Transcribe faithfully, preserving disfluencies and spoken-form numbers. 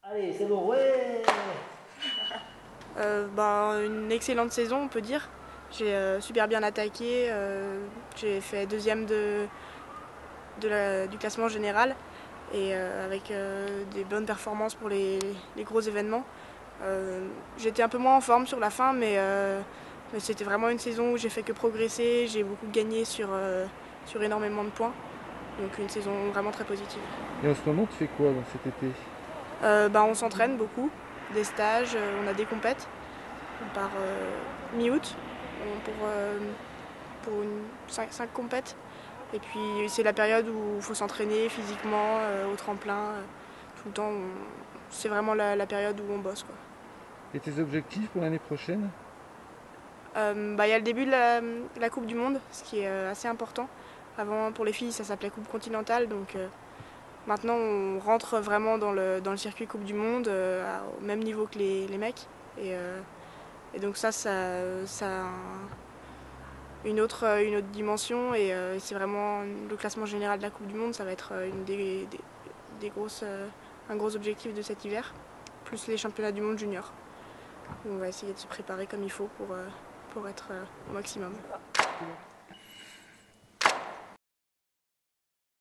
Allez, c'est bon, ouais. Euh, ben, une excellente saison, on peut dire. J'ai euh, super bien attaqué. Euh, j'ai fait deuxième de, de la- du classement général et euh, avec euh, des bonnes performances pour les, les gros événements. Euh, J'étais un peu moins en forme sur la fin, mais, euh, mais c'était vraiment une saison où j'ai fait que progresser. J'ai beaucoup gagné sur, euh, sur énormément de points. Donc une saison vraiment très positive. Et en ce moment, tu fais quoi dans cet été? Euh, ben, on s'entraîne beaucoup, des stages, euh, on a des compètes. On part euh, mi-août pour, euh, pour une, cinq, cinq compètes. Et puis c'est la période où il faut s'entraîner physiquement, euh, au tremplin, euh, tout le temps. on- C'est vraiment la, la période où on bosse, quoi. Et tes objectifs pour l'année prochaine? Euh, bah, y a le début de la, la Coupe du Monde, ce qui est euh, assez important. Avant, pour les filles, ça s'appelait Coupe continentale, donc euh, maintenant on rentre vraiment dans le, dans le circuit Coupe du Monde, euh, à- au même niveau que les, les mecs. Et, euh, et donc ça, ça, ça a un- une autre, une autre dimension et euh, c'est vraiment le classement général de la Coupe du Monde, ça va être une des, des, des grosses, euh, un gros objectif de cet hiver, plus les championnats du monde junior. On va essayer de se préparer comme il faut pour, euh, pour être euh, au maximum.